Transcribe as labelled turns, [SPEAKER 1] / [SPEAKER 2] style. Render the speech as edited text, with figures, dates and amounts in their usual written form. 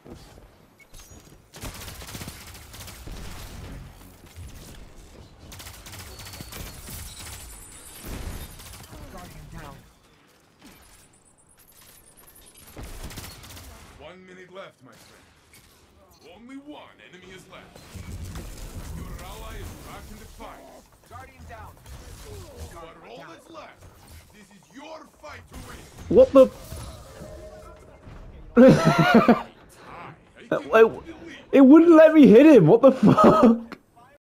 [SPEAKER 1] Guardian down.
[SPEAKER 2] 1 minute left, my friend. Only one enemy is left. Your ally is back in the fight.
[SPEAKER 1] Guardian down.
[SPEAKER 2] You are all that's left. This is your fight to win.
[SPEAKER 3] What the?
[SPEAKER 2] Tie. I cannot believe
[SPEAKER 3] It wouldn't let me hit him. What the fuck?